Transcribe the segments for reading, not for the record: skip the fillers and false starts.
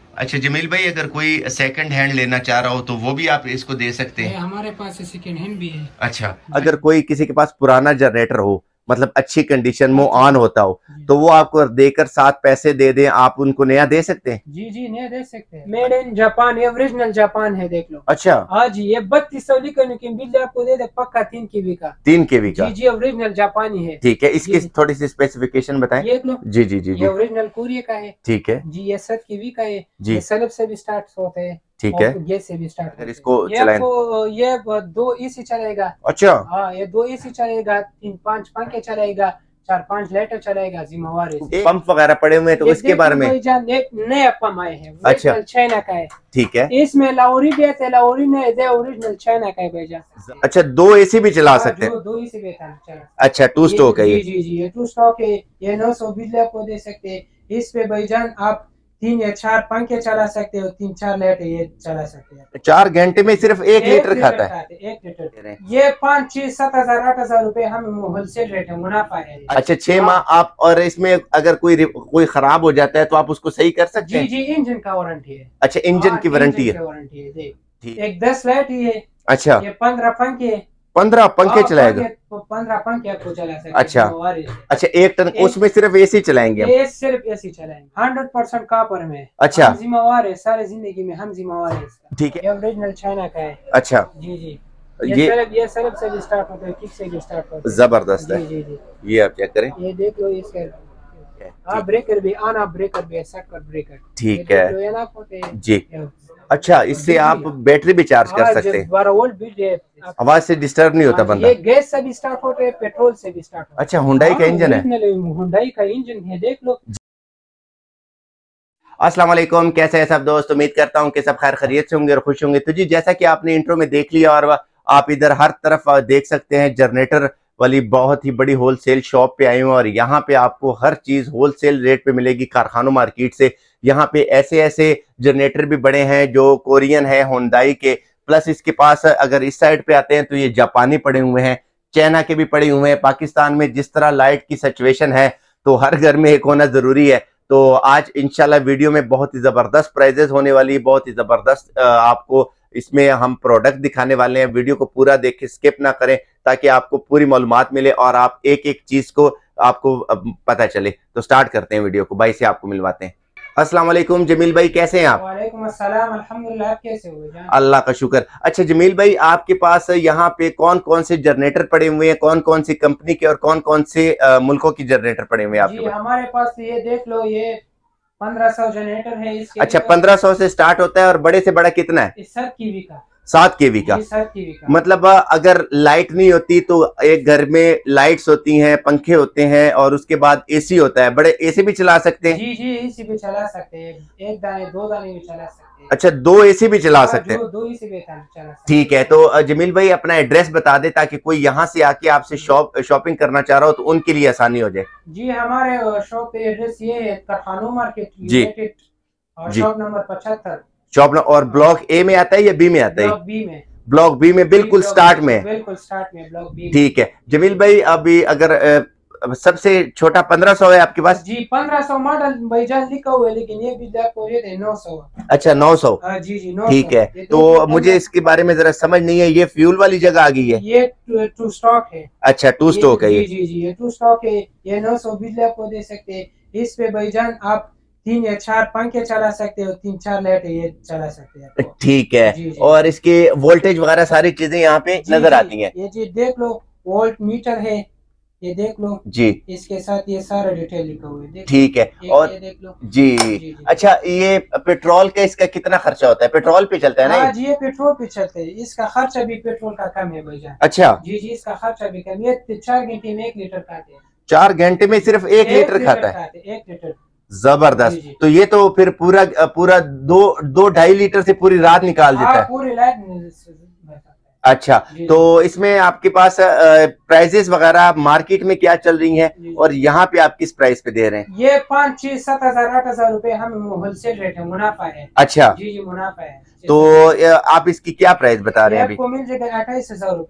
अच्छा जमील भाई, अगर कोई सेकंड हैंड लेना चाह रहा हो तो वो भी आप इसको दे सकते हैं? हमारे पास सेकंड हैंड भी है। अच्छा, अगर कोई किसी के पास पुराना जनरेटर हो, मतलब अच्छी कंडीशन में अच्छा ऑन होता हो, तो वो आपको देकर 7 पैसे दे दें, आप उनको नया दे सकते हैं? जी जी नया दे सकते हैं। मेड इन जापान, ये ओरिजिनल जापान है, देख लो। अच्छा, हाँ जी, ये 3200 लिखने की बिल आपको दे दे, पक्का 3 KB का। 3 KB का? जी जी ओरिजिनल जापानी है। ठीक है, इसकी जी थोड़ी सी स्पेसिफिकेशन बताएं। ये लो, जी जी जी ये जी। ओरिजिनल कोरिया का है। ठीक है जी ये 7 KB का है। जी। ये सलब से भी स्टार्ट होता है। ठीक है, और ये से भी स्टार्ट अगर होता इसको है। ये चलाएं। आपको ये 2 AC चलेगा। अच्छा, हाँ ये 2 AC चलेगा, 3-5 पंखे चलेगा, 4-5 लाइटर चलेगा, जिम्मेवार है। पंप वगैरह पड़े हुए हैं तो ये उसके देख बारे लो में? भाईजान, एक नया पंप आए हैं, अच्छा। ओरिजिनल चाइना का है। ठीक है, इसमें लाहौरी भी है, लाहौरी ने दे, ओरिजिनल चाइना का है भाईजान। अच्छा 2 AC भी चला हाँ सकते हैं? जो 2 AC बेहतर चला। अच्छा, टू स्टोक है जी ये? जी जी ये 2 स्टॉक है। ये 900 बिजली आपको दे सकते हैं। इस पे भाईजान आप 3 या 4 पंखे चला सकते हो, 3-4 लाइट ये चला सकते हैं। 4 घंटे में सिर्फ 1 लीटर खाता है? 1 लीटर। ये 5-6-7 हज़ार 8 हज़ार रुपए हम होलसेल रेट है, मुनाफा है। अच्छा, 6 माह आप, और इसमें अगर कोई खराब हो जाता है तो आप उसको सही कर सकते हैं? जी जी इंजन का वारंटी है। अच्छा, इंजन की वारंटी है? वारंटी है, देख। ठीक। एक 10 लाइट ही है। अच्छा, ये 15 पंखे। 15 पंखे चलाएगा? 15 पंखे आपको चला सकते। अच्छा अच्छा, 1 टन उसमें सिर्फ AC चलाएंगे हम? ये सिर्फ AC चलाएंगे, 100% कॉपर में। अच्छा, हम जिम्मेवार है, सारे जिंदगी में हम जिम्मेवार है इसका। ठीक है, ये ओरिजिनल चाइना का है। अच्छा जी जी ये सरफ से भी स्टार्ट होता है, किक से भी स्टार्ट होता है। जबरदस्त है। जी जी जी ये आप चेक करें। ये देख लो इसका। हाँ ब्रेकर भी, आना ब्रेकर भी है, सर्किट ब्रेकर। ठीक ये है देख लो, ये ना होते हैं। जी। अच्छा, इससे आप बैटरी भी चार्ज कर सकते हैं? 12 वोल्ट बिजली है। आवाज से डिस्टर्ब नहीं होता बंदा? ये गैस से भी स्टार्ट होते हैं, पेट्रोल से भी स्टार्ट होते हैं। अच्छा, हुंडई का इंजन है? हुंडई का इंजन है, देख लो। अस्सलाम वालेकुम, कैसे हैं सब दोस्त? उम्मीद करता हूं कि सब खैर खैरियत से होंगे और खुश होंगे। तो जी, जैसा कि आपने इंट्रो में देख लिया और आप इधर हर तरफ देख सकते हैं, जनरेटर वाली बहुत ही बड़ी होलसेल शॉप पे आए हुए हैं और यहाँ पे आपको हर चीज होलसेल रेट पे मिलेगी कारखानों मार्केट से। यहाँ पे ऐसे ऐसे जनरेटर भी बड़े हैं जो कोरियन है, हुंडई के, प्लस इसके पास अगर इस साइड पे आते हैं तो ये जापानी पड़े हुए हैं, चाइना के भी पड़े हुए हैं। पाकिस्तान में जिस तरह लाइट की सिचुएशन है तो हर घर में एक होना जरूरी है। तो आज इंशाल्लाह वीडियो में बहुत ही जबरदस्त प्राइजेस होने वाली है, बहुत ही जबरदस्त आपको इसमें हम प्रोडक्ट दिखाने वाले हैं। वीडियो को पूरा देखें, स्किप ना करें, ताकि आपको पूरी मालूमात मिले और आप एक एक चीज को आपको पता चले। तो स्टार्ट करते हैं वीडियो को, भाई से आपको मिलवाते हैं। अस्सलाम वालेकुम जमील भाई, कैसे हैं आप? वालेकुम अस्सलाम, अल्हम्दुलिल्लाह, कैसे हो जान? अल्लाह का शुक्र। अच्छा जमील भाई, आपके पास यहाँ पे कौन कौन से जनरेटर पड़े हुए हैं, कौन कौन सी कंपनी के और कौन कौन से मुल्कों की जनरेटर पड़े हुए हैं आपके पास? हमारे पास ये देख लो, ये 1500 जनरेटर है इसके। अच्छा, 1500 से स्टार्ट होता है और बड़े से बड़ा कितना है? 7 KB का। 7 KB का? 7 KB का। मतलब अगर लाइट नहीं होती तो एक घर में लाइट्स होती हैं, पंखे होते हैं और उसके बाद AC होता है, बड़े AC भी चला सकते हैं? जी जी AC भी चला सकते हैं, एक दाने 2 दाने भी चला सकते हैं। अच्छा, 2 AC भी चला सकते हैं? 2 AC भी चला सकते हैं। ठीक है, तो जमील भाई अपना एड्रेस बता दे ताकि कोई यहाँ से आके आपसे शॉपिंग करना चाह रहा हो तो उनके लिए आसानी हो जाए। जी हमारे शॉप पे एड्रेस ये है, कारखानों मार्केट जी और जी। Shop number 75। शॉप और ब्लॉक A में आता है या B में आता है? ब्लॉक B में। ब्लॉक B में बिल्कुल स्टार्ट में? बिल्कुल स्टार्ट में ब्लॉक B। ठीक है जमील भाई, अभी अगर सबसे छोटा 1500 है आपके पास? जी 1500 मॉडल भाईजान लिखा हुआ है, लेकिन ये भी आपको ये 900। अच्छा 900? जी जी 900। ठीक है, तो मुझे इसके बारे में जरा समझ नहीं है, ये फ्यूल वाली जगह आ गई है? ये 2 स्टॉक है। अच्छा 2 स्टॉक है ये? जी जी ये 2 स्टॉक है। ये 900 बिजली आपको दे सकते हैं। इस पे भाईजान आप 3 या 4 पंखे चला सकते हो, 3-4 लाइट ये चला सकते हैं। ठीक है। जी, और इसके वोल्टेज वगैरह सारी चीजें यहाँ पे नजर आती हैं? ये जी देख लो, वोल्ट मीटर है, ये देख लो जी, इसके साथ ये सारा डिटेल लिखा हुआ है। ठीक है। और ये देख लो जी। अच्छा, ये पेट्रोल का इसका कितना खर्चा होता है? पेट्रोल पे चलता है ना? हाँ जी ये पेट्रोल पे चलते हैं, इसका खर्चा भी पेट्रोल का कम है भाईजान। अच्छा जी जी इसका खर्चा भी कम। ये 4 घंटे में 1 लीटर खाते हैं। 4 घंटे में सिर्फ 1 लीटर खाता है? 1 लीटर। जबरदस्त। तो ये तो फिर पूरा 2-2.5 लीटर से पूरी रात निकाल देता है? पूरी रात। अच्छा, तो इसमें आपके पास प्राइजेस वगैरह मार्केट में क्या चल रही हैं और यहाँ पे आप किस प्राइस पे दे रहे हैं? ये 5-6-7 हज़ार 8 हज़ार रुपए हम होलसेल रेट है, मुनाफा है। अच्छा जी जी मुनाफा है। तो आप इसकी क्या प्राइस बता रहे हैं अभी? आपको मिल जाएगा 28,000 रुपए का।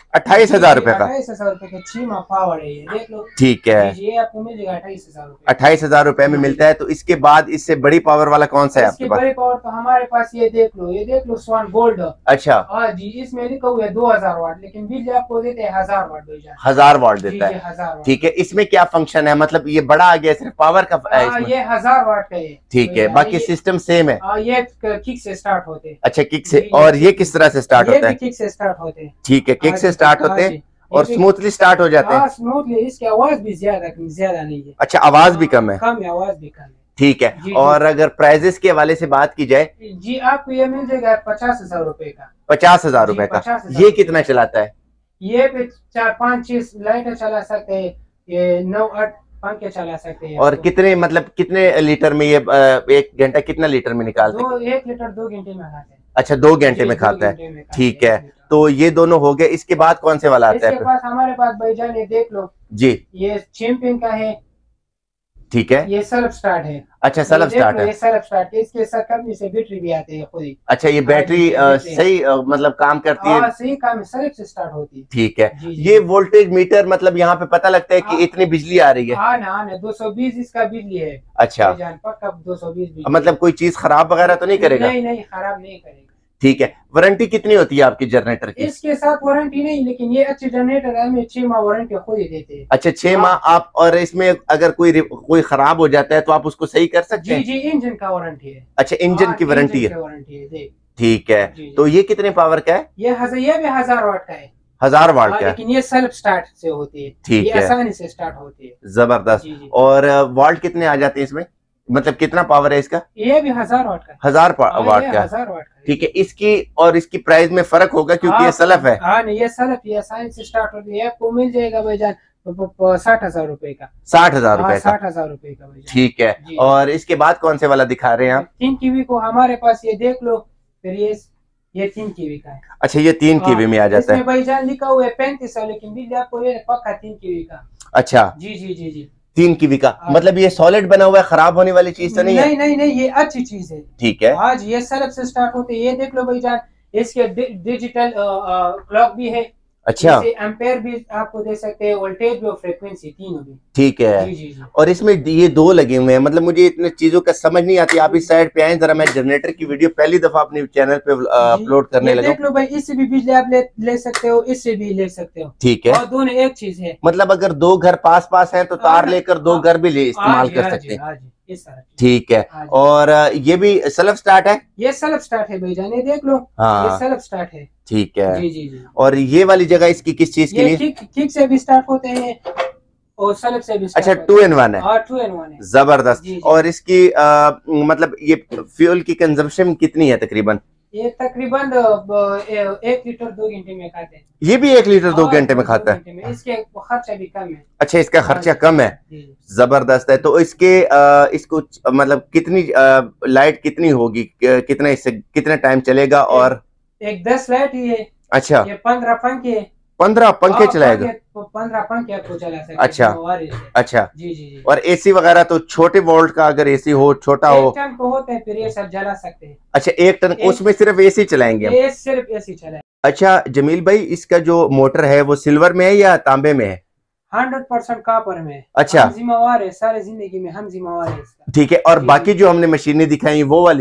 ₹28,000 का। 28,000 रुपए का चीमा पावर है, ये देख लो। ठीक है, जी, ये आपको मिल जाएगा 28,000 रुपए। 28,000 रुपए में मिलता है। तो इसके बाद इससे बड़ी पावर वाला कौन सा है आपके इसके पास? बड़े पावर तो हमारे पास ये देख लो स्वान गोल्ड। अच्छा, हाँ जी, इसमें लिखा हुआ है 2000 वाट, लेकिन बिजली आपको देते हैं 1000 वाट। 1000 वाट देता है। 1000 वाट। ठीक है, इसमें क्या फंक्शन है? मतलब ये बड़ा आ गया सिर्फ पावर का है इसमें? ये 1000 वाट का है। ठीक है, बाकी सिस्टम सेम है? ये किक से स्टार्ट होते हैं। अच्छा, किक से। और ये किस तरह से स्टार्ट होता है? किक से स्टार्ट होते हैं। ठीक है, किक से स्टार्ट होते हैं और स्मूथली स्टार्ट हो जाते हैं। स्मूथली, इसकी आवाज भी ज्यादा नहीं है। अच्छा, आवाज भी कम है? कम है, आवाज भी कम है। ठीक है। और अगर प्राइजेस के हवाले से बात की जाए? जी, आपको ये मिल जाएगा 50,000 रुपए का। 50,000 रुपए का। ये कितना चलाता है? ये पे 4-5 लाइटें चला सकते हैं, ये 9-8 पंखे चला सकते हैं। और कितने मतलब कितने लीटर में ये 1 घंटा कितना लीटर में निकालते हैं? 1 लीटर 2 घंटे में खाता है। अच्छा, 2 घंटे में खाता है। ठीक है, तो ये दोनों हो गए। इसके बाद कौन से वाला आता है? इसके पास हमारे पास भाईजान ये देख लो जी, ये चैंपियन का है। ठीक है, ये सेल्फ स्टार्ट है। अच्छा, सेल्फ स्टार्ट है। ये सेल्फ स्टार्ट है, इसके साथ कंपनी से बैटरी भी आती है खुद ही। अच्छा, ये बैटरी सही मतलब काम करती है? सही काम, सेल्फ से स्टार्ट होती है। ठीक है। ये वोल्टेज मीटर मतलब यहाँ पे पता लगता है कि इतनी बिजली आ रही है? हाँ, 220 इसका बिजली है। अच्छा, पक्का 220। मतलब कोई चीज खराब वगैरह तो नहीं करेगा? नहीं, खराब नहीं करेगा। ठीक है। वारंटी कितनी होती है आपकी जनरेटर की? इसके साथ वारंटी नहीं, लेकिन ये अच्छे जनरेटर है, हमें 6 माह वारंटी खुद ही देते हैं। अच्छा, 6 माह आप। और इसमें अगर कोई खराब हो जाता है तो आप उसको सही कर सकते हैं? जी, इंजन का वारंटी है। अच्छा, इंजन की वारंटी है। ठीक है। तो ये कितने पावर का है? ये भी 1000 वाट का है। 1000 वाट का, लेकिन ये सेल्फ स्टार्ट से होती है। ठीक है, आसानी से स्टार्ट होती है। जबरदस्त। और वोल्ट कितने आ जाते हैं इसमें? मतलब कितना पावर है इसका? ये भी 1000 वाट का। 1000 वाट का। 1000 वाट का। ठीक है। इसकी और इसकी प्राइस में फर्क होगा क्योंकि ये सेल्फ है? हाँ, नहीं, ये सेल्फ, ये आसानी से स्टार्ट होती है। आपको मिल जाएगा भाईजान 60,000 रुपए का। 60,000 रुपए का। 60,000 रुपए का भाईजान। ठीक है। और इसके बाद कौन से वाला दिखा रहे हैं आप? 3 कीवी को हमारे पास ये देख लो। फिर ये 3 कीवी का है। अच्छा, ये 3 कीवी में आ जाता है। इसमें भाईजान लिखा हुआ है 3500, लेकिन बिल आपको ये पक्का 3 कीवी का। अच्छा, जी। 3 कीवी का। मतलब ये सॉलिड बना हुआ है, खराब होने वाली चीज तो नहीं है? नहीं, ये अच्छी चीज है। ठीक है। आज ये सेल्फ से स्टार्ट होते हैं। ये देख लो भाईजान, इसके डिजिटल क्लॉक भी है। अच्छा, एम्पेयर भी आपको दे सकते हैं, वोल्टेज भी और फ्रीक्वेंसी, तीनों भी। ठीक है। जी। और इसमें ये 2 लगे हुए हैं। मतलब मुझे इतने चीजों का समझ नहीं आती। आप इस साइड पे आए जरा, मैं जनरेटर की वीडियो पहली दफा अपने चैनल पे अपलोड करने लगा। देख लो भाई, इससे भी बिजली आप ले सकते हो, इससे भी ले सकते हो। ठीक है। और दोनों एक चीज है। मतलब अगर 2 घर पास पास हैं तो तार लेकर 2 घर भी इस्तेमाल कर सकते हैं। ठीक है। और ये भी सेल्फ स्टार्ट है? ये सेल्फ स्टार्ट है भाईजान, ये देख लो। हाँ, ये सेल्फ स्टार्ट है। ठीक है। जी। और ये वाली जगह इसकी किस चीज के लिए? किक से भी स्टार्ट होते हैं और सेल्फ से भी। अच्छा, 2 in 1 है। 2 in 1 है। जबरदस्त। और इसकी मतलब ये फ्यूल की कंजम्पशन कितनी है तकरीबन? ये तकरीबन 1 लीटर 2 घंटे में खाते हैं। ये भी 1 लीटर 2 घंटे में खाता है? इसके खर्चा भी कम है। अच्छा, इसका खर्चा कम है। जबरदस्त है। तो इसके इसको मतलब कितनी लाइट कितनी होगी, कितना इससे कितना टाइम चलेगा? और एक 10 लाइट ही है। अच्छा, ये 15 पंखे। 15 पंखे चलाएगा? 15 पंखे आपको चला सकते। अच्छा। जी। और एसी वगैरह तो छोटे वोल्ट का अगर एसी हो, छोटा हो? 1 टन को होता है, फिर ये सब जला सकते हैं। अच्छा, 1 टन। उसमें सिर्फ एसी चलाएंगे हम? ये सिर्फ एसी चलाएंगे। अच्छा जमील भाई, इसका जो मोटर है वो सिल्वर में है या तांबे में है? 100% कॉपर में। अच्छा, हम जिम्मेवार है, सारी जिंदगी में हम जिम्मेवार है इसका। ठीक है। और बाकी जो हमने मशीनें दिखाई वो वाली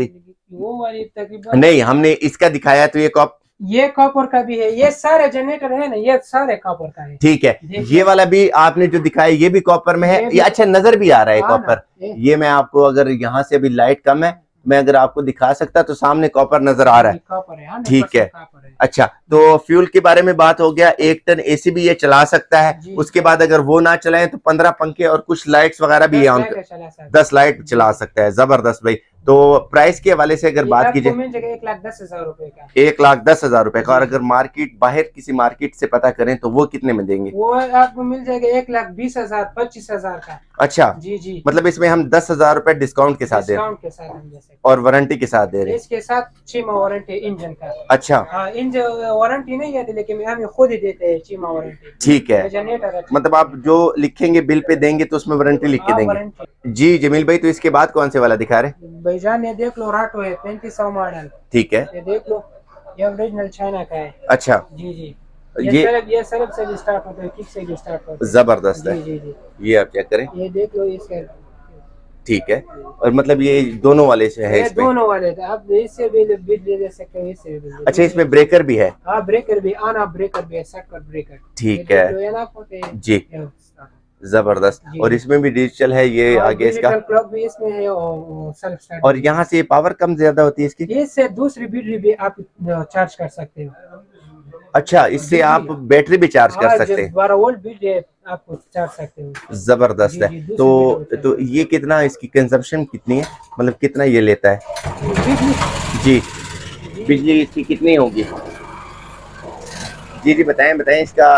तकरीबन नहीं, हमने इसका दिखाया तो ये कॉपर का भी है। ये सारे जनरेटर है ना, ये सारे कॉपर का है। ठीक है। ये वाला भी आपने जो दिखाया ये भी कॉपर में है? ये अच्छा नजर भी आ रहा है कॉपर। ये मैं आपको, अगर यहाँ से अभी लाइट कम है, मैं अगर आपको दिखा सकता तो सामने कॉपर नजर आ रहा है। कॉपर है, ठीक है। अच्छा, तो फ्यूल के बारे में बात हो गया। 1 टन एसी भी ये चला सकता है। उसके बाद अगर वो ना चलाए तो 15 पंखे और कुछ लाइट्स वगैरह भी 10 लाइट चला सकता है। जबरदस्त भाई। तो प्राइस के हवाले से अगर बात कीजिए, 1,10,000 रुपए का। 1,10,000 रुपए का। और अगर मार्केट बाहर किसी मार्केट से पता करें तो वो कितने में देंगे? वो आपको मिल जाएगा 1,20,000 25,000 का। अच्छा, जी। मतलब इसमें हम 10,000 रुपए डिस्काउंट के साथ दे रहे हैं और वारंटी के साथ दे रहे हैं? इसके साथ 6 माह वारंटी इंजन का। अच्छा, इंजन वारंटी नहीं है, लेकिन हम खुद ही देते हैं 6 माह वारंटी। ठीक है। मतलब आप जो लिखेंगे बिल पे देंगे तो उसमें वारंटी लिख के देंगे? जी जमील भाई, तो इसके बाद कौन से वाला दिखा रहे? भाईजान ये देख लो, राटो है 3500 मॉडल। ठीक है। ये देख लो, ये ओरिजिनल चाइना का है। अच्छा जी। ये सलब से भी स्टार्ट होता है, किक से भी स्टार्ट होता है। जबरदस्त है। जी जी। ये आप चेक करें, ये देख लो इसका। ठीक है। और मतलब ये दोनों वाले से है ये इसमें? दोनों वाले थे, आप इससे भी बिजली ले सकते हो, इससे भी बिजली। अच्छा, इसमें ब्रेकर भी है? हाँ, ब्रेकर भी, ऑन ऑफ ब्रेकर भी है, शॉर्टकट ब्रेकर। ठीक है जी, जबरदस्त। और इसमें भी डिजिटल है ये आगे इसका? क्लॉक भी इसमें है और सेल्फ स्टार्ट। और यहाँ से पावर कम ज्यादा होती है इसकी? इससे दूसरी बैटरी भी आप चार्ज कर सकते हो। अच्छा, इससे आप बैटरी भी चार्ज कर सकते हैं? 12 वोल्ट बैटरी आपको चार्ज सकते हो। जबरदस्त है। तो ये कितना, इसकी कंजम्पशन कितनी है, मतलब कितना ये लेता है जी? बिजली इसकी कितनी होगी जी? जी बताएं बताएं इसका।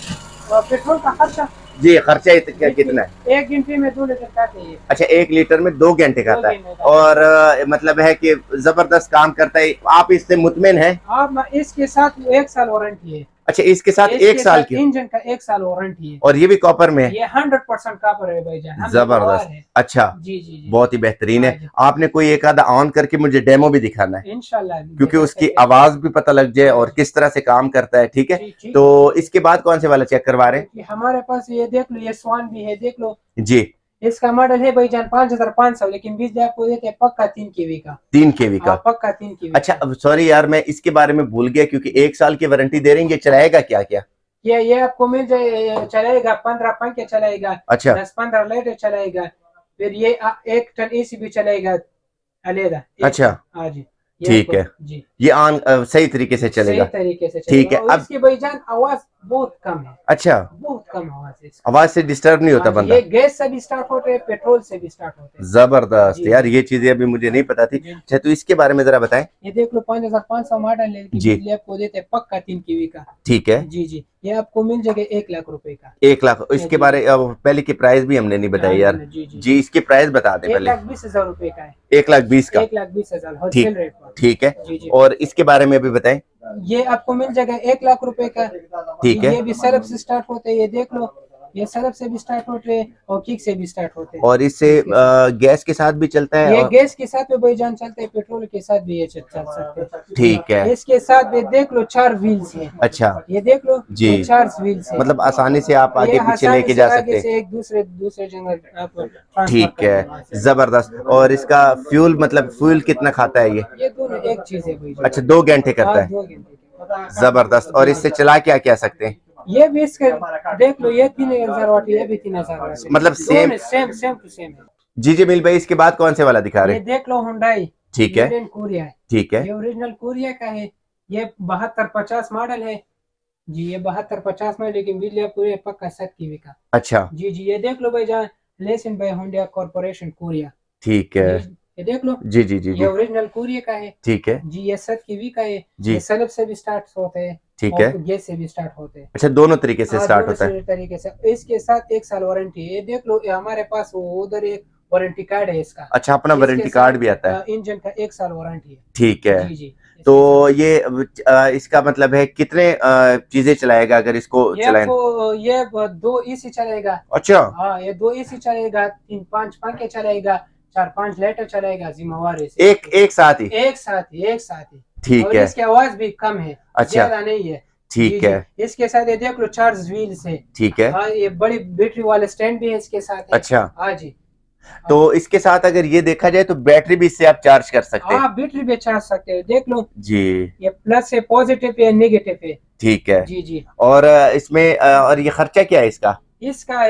पेट्रोल का खर्चा जी, खर्चा कितना है? 1 घंटे में 2 लीटर खाता है। अच्छा, 1 लीटर में 2 घंटे खाता है। और मतलब है कि जबरदस्त काम करता है। आप इससे मुतमिन हैं? आप इसके साथ 1 साल वारंटी है। अच्छा, इसके साथ 1 साल की? इंजन का 1 साल वारंटी है। और ये भी कॉपर में है? ये 100% कॉपर है भाईजान। जबरदस्त। अच्छा जी जी, बहुत ही बेहतरीन है। आपने कोई एक आधा ऑन करके मुझे डेमो भी दिखाना है इंशाल्लाह, क्योंकि उसकी आवाज भी पता लग जाए और किस तरह से काम करता है। ठीक है, तो इसके बाद कौन से वाला चेक करवा रहे हैं? हमारे पास ये देख लो, ये स्वान भी है, देख लो जी। इसका मॉडल है भाईजान 5500, लेकिन बिजली आपको देते हैं पक्का 3 kV का। 3 kV का? पक्का 3 kV। अच्छा, सॉरी यार, मैं इसके बारे में भूल गया क्योंकि 1 साल की वारंटी दे रही है। चलाएगा क्या क्या? ये आपको मिल जाए, चलाएगा 15 पंखे चलाएगा। अच्छा, 10-15 लाइटें चलाएगा। फिर ये 1 टन एसी भी चलाएगा अलग। अच्छा, हाँ जी, ठीक है जी। ये ऑन सही तरीके से चलेगा? सही तरीके से चलेगा। ठीक है। अब इसकी भाईजान आवाज बहुत कम है। अच्छा, बहुत कम आवाज है। आवाज से डिस्टर्ब नहीं होता बंदा? ये गैस से भी स्टार्ट होते हैं, पेट्रोल से भी स्टार्ट होते हैं। जबरदस्त यार, ये चीजें अभी मुझे नहीं पता थी। अच्छा, तो इसके बारे में जरा बताएं। ये देख लो 5500 मॉडल है जी, आपको देते हैं पक्का 3 kV का। ठीक है जी जी। ये आपको मिल जाएगा 1 लाख रुपए का। 1 लाख? इसके बारे पहले की प्राइस भी हमने नहीं बताई यार। जी, इसकी प्राइस बता दें पहले। 1,20,000 रुपए का है। 1,20,000 का? 1,20,000 होलसेल रेट पर। ठीक है। और इसके बारे में भी बताएं। ये आपको मिल जाएगा 1 लाख रुपए का। ठीक है। ये भी सरफ से स्टार्ट होते हैं, ये देख लो, ये सरफ से भी स्टार्ट होते हैं और किक से भी स्टार्ट होते हैं। और इससे गैस के साथ भी चलता है? ये गैस के साथ भी भाईजान चलता है, पेट्रोल के साथ भी ये चल सकते हैं। ठीक है। इसके साथ भी देख लो 4 व्हील्स है। अच्छा, ये देख लो जी, 4 व्हील्स है। मतलब आसानी से आप आगे पीछे लेके जा सकते हैं, एक दूसरे जगह आप। ठीक है, जबरदस्त। और इसका फ्यूल, मतलब फ्यूल कितना खाता है ये? दोनों एक चीज है भाई। अच्छा, 2 घंटे करता है? 2 घंटे। जबरदस्त। और इससे चला क्या क्या सकते हैं? ये भी इसके देख लो, ये 3000 वाट, ये भी 3000 वाट, मतलब सेम टू सेम है। जी जी। मिल भाई, इसके बाद कौन से वाला दिखा रहे हैं? ये देख लो हुंडई। ठीक है, कोरिया है। ठीक है। ये ओरिजिनल कोरिया का है। ये 7250 मॉडल है जी। ये 7250 में, लेकिन बिजली पूरे पक्का 7 kV का। अच्छा जी जी। ये देख लो भाई जान, lesson by Hyundai Corporation Korea. ठीक है, ये देख लो जी जी जी। ये ओरिजिनल कोरिया का है। ठीक है जी। ये 7 kV का है जी। सेल्फ से भी स्टार्ट होते हैं, ठीक है, गैस से भी स्टार्ट होते हैं। अच्छा, दोनों तरीके से स्टार्ट होता है? तरीके से। इसके साथ 1 साल वारंटी है। ये देख लो, हमारे पास उधर एक वारंटी कार्ड है इसका। अच्छा, अपना वारंटी कार्ड भी आता है? इंजन का 1 साल वारंटी है। ठीक है जी जी। तो ये इसका मतलब है कितने चीजें चलाएगा अगर इसको चलाएं? ये 2 एसी चलाएगा। अच्छा, हाँ, ये 2 एसी चलाएगा, 3-5 पंखे चलाएगा, 4-5 लाइटर चलाएगा, जिम्मेवारी से। एक साथ ही? एक साथ ही। ठीक है। इसकी आवाज भी कम है। अच्छा, ज्यादा नहीं है। ठीक है। इसके साथ ये देख लो 4 व्हील्स है। ठीक है। हाँ, ये बड़ी बैटरी वाले स्टैंड भी है इसके साथ। अच्छा, हाँ जी। तो इसके साथ अगर ये देखा जाए तो बैटरी भी इससे आप चार्ज कर सकते हैं? हाँ, बैटरी भी चार्ज सकते हैं, देख लो जी। ये प्लस है, पॉजिटिव है, नेगेटिव है। ठीक है जी जी। और इसमें और ये खर्चा क्या है इसका? इसका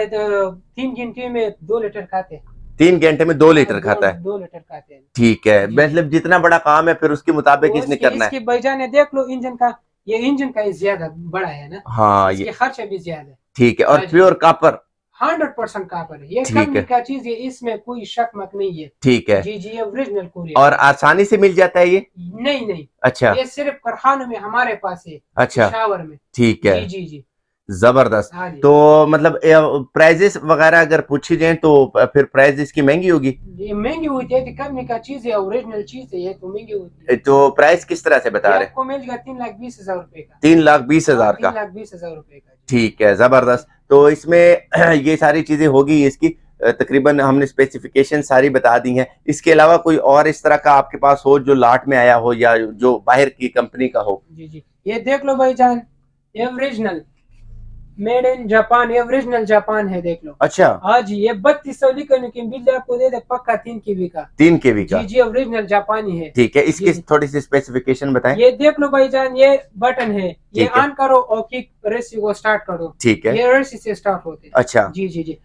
3 घंटे में 2 लीटर खाते हैं। 3 घंटे में 2 लीटर खाता है? 2 लीटर खाते हैं। ठीक है, मतलब जितना बड़ा काम है फिर उसके मुताबिक इसने करना है। इसकी भाईजान देख लो, इंजन का, ये इंजन का ज्यादा बड़ा है ना। हाँ, ये खर्चा भी ज्यादा है। ठीक है। और प्योर कॉपर? 100% कॉपर है। ये कंपनी का चीज है, इसमें कोई शक मक नहीं है। ठीक है जी जी। Original Korea. और आसानी से मिल जाता है ये? नहीं। अच्छा, ये सिर्फ कारखानों में हमारे पास है। अच्छा, शावर में। ठीक है जी जी। जबरदस्त। तो मतलब प्राइजेस वगैरह अगर पूछी जाए तो फिर प्राइस इसकी महंगी होगी? ये महंगी होती है, कंपनी का चीज है, ओरिजिनल चीज है, ये तो महंगी होती है। तो प्राइस किस तरह से बता रहे हैं? आपको मिल जाएगा 3,20,000 रुपए का। 3,20,000 का? 3,20,000 रुपए का। ठीक है, जबरदस्त। तो इसमें ये सारी चीजें होगी इसकी, तकरीबन हमने स्पेसिफिकेशन सारी बता दी हैं। इसके अलावा कोई और इस तरह का आपके पास हो जो लाट में आया हो या जो बाहर की कंपनी का हो? जी जी। ये देख लो भाईजान, ये ओरिजिनल मेड इन जापान, ये ओरिजिनल जापान है, देख लो। अच्छा हाँ जी, ये 3200 लिखा, लेकिन बिल आपको दे दे पक्का 3 kV का। 3 kV का? जी जी, ओरिजिनल जापानी है। ठीक है, इसकी थोड़ी सी स्पेसिफिकेशन बताएं। ये देख लो भाईजान, ये बटन है, ये ऑन करो और किक रेसी को स्टार्ट करो। ठीक है, ये रेसी से स्टार्ट होते हैं। अच्छा जी जी जी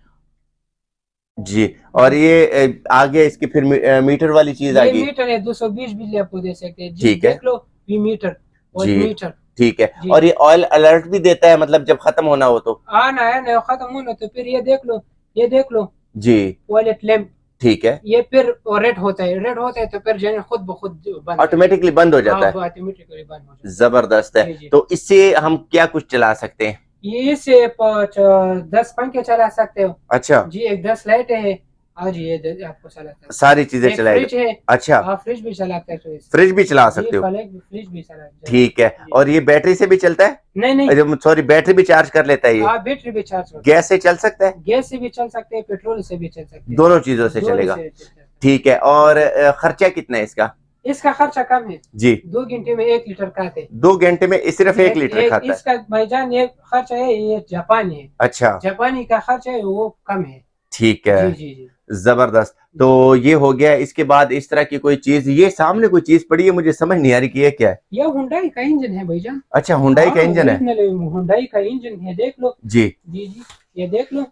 जी। और ये आगे इसकी फिर मीटर वाली चीज आ गई। मीटर है, 220 बिजली आपको दे सकते हैं। ठीक है, देख लो मीटर, मीटर। ठीक है, और ये ऑयल अलर्ट भी देता है, मतलब जब खत्म होना हो तो? आना है ना, खत्म होना तो फिर ये देख लो, ये देख लो जी, वॉलेट लैम्प। ठीक है, ये फिर रेड होता है, रेड होता है तो फिर जो खुद ब खुद ऑटोमेटिकली बंद हो जाता है। ऑटोमेटिकली बंद हो जाता है। जबरदस्त है। तो इससे हम क्या कुछ चला सकते हैं? ये से 10 पंखे चला सकते हो। अच्छा जी, एक 10 लाइट है। हाँ जी, ये आपको चला सकते, सारी चीजें चलाएगा। फ्रिज है। अच्छा, फ्रिज भी चलाते हैं, फ्रिज भी चला सकते हो? फ्रिज भी चला। ठीक है, और ये बैटरी से भी चलता है? नहीं, सॉरी, बैटरी भी चार्ज कर लेता है ये? बैटरी भी चार्ज। गैस से चल सकता है? गैस से भी चल सकते हैं, पेट्रोल से भी चल सकते हैं, दोनों चीजों से चलेगा। ठीक है, और खर्चा कितना है इसका? इसका खर्चा कम है जी, 2 घंटे में 1 लीटर खाते हैं। 2 घंटे में सिर्फ 1 लीटर खाता है? इसका भाईजान ये खर्चा है, ये जापानी है। अच्छा, जापानी का खर्चा है वो कम है। ठीक है, जी जी, जबरदस्त। तो ये हो गया। इसके बाद इस तरह की कोई चीज, ये सामने कोई चीज पड़ी है, मुझे समझ नहीं आ रही कि ये क्या है। ये हुंडई का इंजन है भाईजान। अच्छा, हुंडई का इंजन है? हुंडई का इंजन है, देख लो जी जी जी, ये देख लो।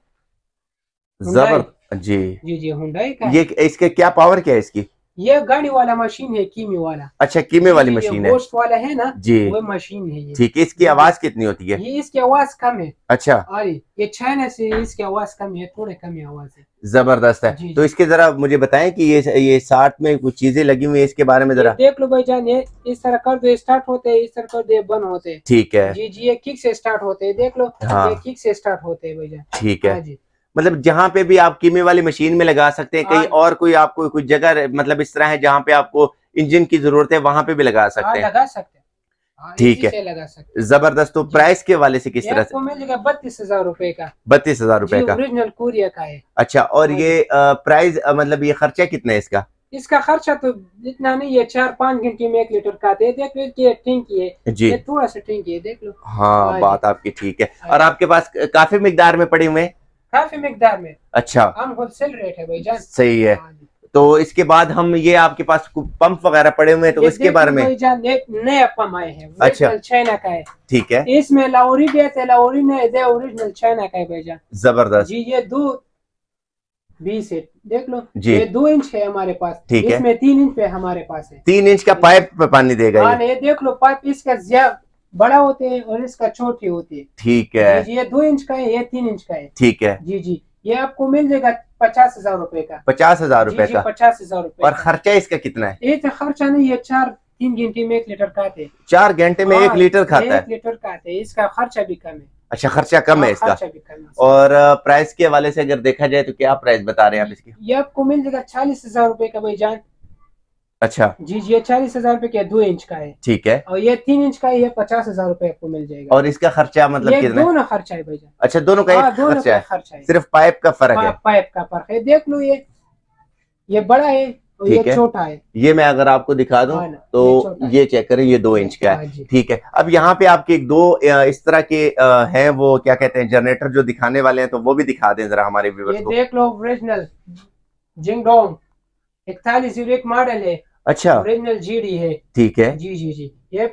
जबर जी जी जी, हुंडई का। ये इसके क्या पावर क्या है इसकी? ये गाड़ी वाला मशीन है, कीमे वाला। अच्छा, कीमे वाली मशीन है, गोश्त वाला है ना जी, वो मशीन है ये। ठीक है, इसकी आवाज कितनी होती है? ये इसकी आवाज कम है। अच्छा, और ये चाइना से इसकी आवाज कम है, थोड़े कम है आवाज है। जबरदस्त है। तो इसके जरा मुझे बताएं कि ये 60 में कुछ चीजें लगी हुई है, इसके बारे में जरा देख लो भाईजान। ये इस तरह कर दो, स्टार्ट होते हैं, इस तरह कर दो बंद होते हैं। ठीक है जी जी, ये किक से स्टार्ट होते हैं, देख लो। हाँ, ये किक से स्टार्ट होते हैं भाईजान। ठीक है जी, मतलब जहाँ पे भी आप कीमे वाली मशीन में लगा सकते हैं, कहीं और कोई आपको कोई जगह मतलब इस तरह है जहाँ पे आपको इंजन की जरूरत है, वहां पे भी लगा सकते हैं। लगा सकते हैं, ठीक है, लगा सकते हैं। जबरदस्त। तो प्राइस के वाले से किस तरह से? मिलेगा 32,000 रुपए का। 32,000 रुपए का, ओरिजिनल कोरिया का है। अच्छा, और ये प्राइस मतलब ये खर्चा कितना है इसका? इसका खर्चा तो इतना नहीं है, 4-5 घंटे में 1 लीटर का दे। देख लो ये टैंकी है जी, ये थोड़ा सा टैंकी है, देख लो। हाँ, बात आपकी ठीक है। और आपके पास काफी मिकदार में पड़े हुए हैं? काफी मिकदार में। अच्छा, हम होलसेल रेट है भाईजान। सही है। तो इसके बाद हम ये आपके पास पंप वगैरह पड़े हुए हैं, तो इसके बारे में? एक नया पंप आए हैं। अच्छा, चाइना का है। ठीक है, इसमें लाहौरी भी है, लाहौरी ने ओरिजिनल चाइना का है भाईजान। जबरदस्त जी, ये 2-20 है, देख लो जी, ये 2 इंच है हमारे पास। ठीक है, इसमें 3 इंच पे हमारे पास है। 3 इंच का पाइप पे पानी देगा ये देख लो। पाइप इसका ज्यादा बड़ा होते हैं और इसका छोटी होती है। ठीक है जी, ये 2 इंच का है, ये 3 इंच का है। ठीक है जी जी, ये आपको मिल जाएगा 50,000 रुपए का। 50,000 रुपए का? 50,000 रुपए। और खर्चा इसका कितना है? ये खर्चा नहीं है, 4-3 घंटे में 1 लीटर खाते। 4 घंटे में 1 लीटर खाता है? 1 लीटर खाते, इसका खर्चा भी कम है। अच्छा, खर्चा कम है इसका? खर्चा भी कम है। और प्राइस के हवाले से अगर देखा जाए तो क्या प्राइस बता रहे हैं आप इसकी? ये आपको मिल जाएगा 40,000 रुपए का भाईजान। अच्छा जी जी, ये 40,000 रुपए का 2 इंच का है। ठीक है, और ये 3 इंच का है, ये 50,000 रुपए आपको मिल जाएगा। और इसका खर्चा मतलब कितना? दोनों खर्चा है भाईजान। अच्छा, दोनों का एक खर्चा है, सिर्फ पाइप का फर्क है? पाइप का फर्क है, देख लो। ये बड़ा है और ये छोटा है। ये मैं अगर आपको दिखा दूं तो ये चेक करें, ये 2 इंच का है। ठीक है, अब यहाँ पे आपके 2 इस तरह के हैं, वो क्या कहते हैं, जनरेटर जो दिखाने वाले हैं, तो वो भी दिखा दें जरा हमारे व्यूअर्स को। देख लो, ओरिजिनल जिंगडोंग 4101 मॉडल है। अच्छा, ओरिजिनल जीडी है। ठीक है जी जी जी, ये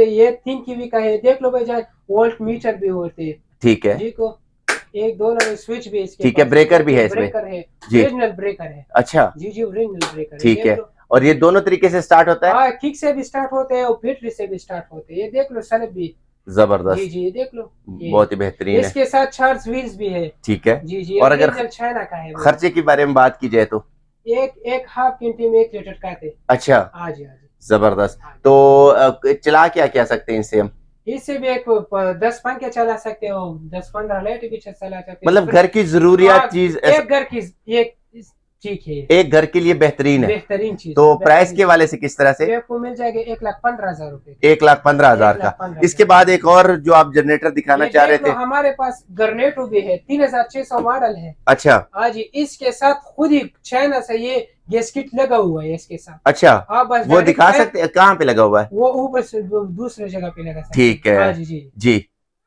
3 kV का है, देख लो भाईजान। वोल्ट मीटर भी होते हैं। ठीक है जी, को 1-2 स्विच भी इसके। ठीक है, ब्रेकर भी है इसमें? ब्रेकर है, ओरिजिनल ब्रेकर है। अच्छा जी जी, ओरिजिनल ब्रेकर। ठीक है, और ये दोनों तरीके से स्टार्ट होता है? हाँ, किक से भी स्टार्ट होते हैं और बैटरी से भी स्टार्ट होते हैं। ये देख लो, सलब भी जबरदस्त। जी जी, देख लो, बहुत ही बेहतरीन है। इसके साथ चार्ज व्हील्स भी है। ठीक है जी जी, और अगर चाइना का है। खर्चे के बारे में बात की जाए तो एक हाफ घंटे में 1 लीटर का थे। अच्छा, हाँ जी, हाँ जी, जबरदस्त। तो चला क्या क्या सकते हैं इससे हम? इससे भी 10 पंखे चला सकते हो, 10-15 लाइट भी चला सकते हो। मतलब घर की जरूरियात चीज, एक घर की एक ठीक है, एक घर के लिए बेहतरीन है, बेहतरीन चीज। तो प्राइस के वाले से किस तरह से? आपको मिल जाएगा 1,15,000 रुपए। 1,15,000 का। इसके बाद एक और जो आप जनरेटर दिखाना चाह रहे थे? हमारे पास गर्नेटो भी है, 3600 मॉडल है। अच्छा हाँ जी, इसके साथ खुद ही चाइना से ये गैस किट लगा हुआ है इसके साथ। अच्छा, बस वो दिखा सकते हैं कहाँ पे लगा हुआ है? वो ऊपर से दूसरे जगह पे लगा सकते। ठीक है जी जी जी,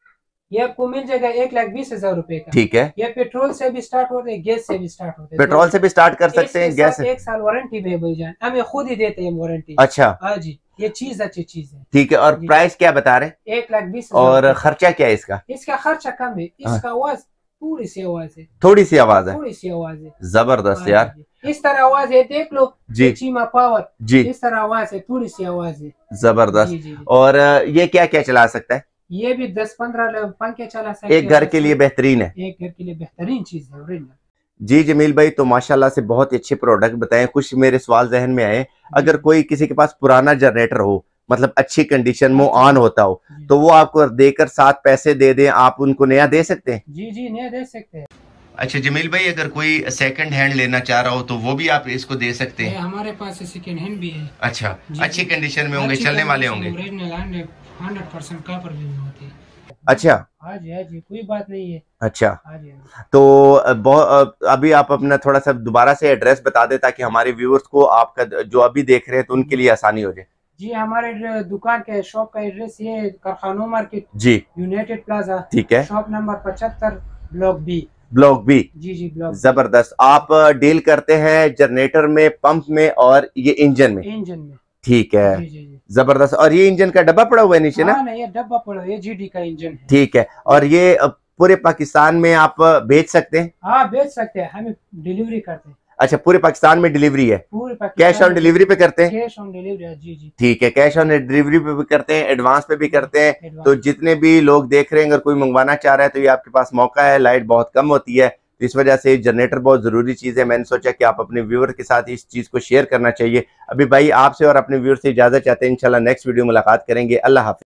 ये आपको मिल जाएगा 1,20,000 रुपए का। ठीक है। ये पेट्रोल से भी स्टार्ट होते हैं, गैस से भी स्टार्ट होते हैं। पेट्रोल से भी स्टार्ट कर सकते हैं, गैस से। 1 साल वारंटी में भाईजान, हमें खुद ही देते हैं वारंटी। अच्छा। हाँ जी, ये चीज अच्छी चीज है। ठीक है। और प्राइस क्या बता रहे हैं? 1,20,000। और खर्चा क्या है इसका? इसका खर्चा कम है, इसका आवाज थोड़ी सी आवाज है। थोड़ी सी आवाज है, थोड़ी सी आवाज है। जबरदस्त यार। इस तरह आवाज है, देख लो जी। चीमा पावर जी, इस तरह आवाज है, थोड़ी सी आवाज है, जबरदस्त। और ये क्या क्या चला सकता है? ये भी 10-15 पंखे चला सकते हैं। एक घर के लिए बेहतरीन है, एक घर के लिए बेहतरीन चीज है ओरिजिनल। जी जमील भाई, तो माशाल्लाह से बहुत ही अच्छे प्रोडक्ट बताएं। कुछ मेरे सवाल जहन में आए, अगर कोई किसी के पास पुराना जनरेटर हो, मतलब अच्छी कंडीशन में ऑन होता हो, तो वो आपको देकर 7 पैसे दे दें, आप उनको नया दे सकते हैं? जी जी, नया दे सकते हैं। अच्छा जमील भाई, अगर कोई सेकंड हैंड लेना चाह रहा हो तो वो भी आप इसको दे सकते हैं? हमारे पास सेकंड हैंड भी है। अच्छा, अच्छी कंडीशन में होंगे, चलने वाले होंगे? 100% कॉपर भी होती है। अच्छा, हाँ जी, कोई बात नहीं है। अच्छा, हाँ जी। तो अभी आप अपना थोड़ा सा दोबारा से एड्रेस बता दें, ताकि हमारे व्यूअर्स को आपका जो अभी देख रहे हैं तो उनके लिए आसानी हो जाए। जी, हमारे दुकान के शॉप का एड्रेस ये कारखानों मार्केट जी, यूनाइटेड प्लाजा। ठीक है। Shop number 75 block B. Block B. G block. जबरदस्त। आप डील करते हैं जनरेटर में, पंप में और ये इंजन में? इंजन में। ठीक है। जी। जबरदस्त। और ये इंजन का डब्बा पड़ा हुआ है नीचे ना? नहीं, ये डब्बा पड़ा है, जीडी का इंजन है। ठीक है। और ये पूरे पाकिस्तान में आप बेच सकते हैं? हाँ, बेच सकते हैं, हम डिलीवरी करते हैं। अच्छा, पूरे पाकिस्तान में डिलीवरी है? पूरे पाकिस्तान। कैश ऑन डिलीवरी पे करते हैं? कैश ऑन डिलीवरी, जी। ठीक है, कैश ऑन डिलीवरी पे भी करते हैं, एडवांस पे भी करते हैं। तो जितने भी लोग देख रहे हैं, अगर कोई मंगवाना चाह रहा है तो ये आपके पास मौका है। लाइट बहुत कम होती है, तो इस वजह से जनरेटर बहुत जरूरी चीज है। मैंने सोचा कि आप अपने व्यूअर के साथ इस चीज को शेयर करना चाहिए। अभी भाई आपसे और अपने व्यूअर से इजाजत चाहते हैं, इंशाल्लाह नेक्स्ट वीडियो मुलाकात करेंगे। अल्लाह हाफिज।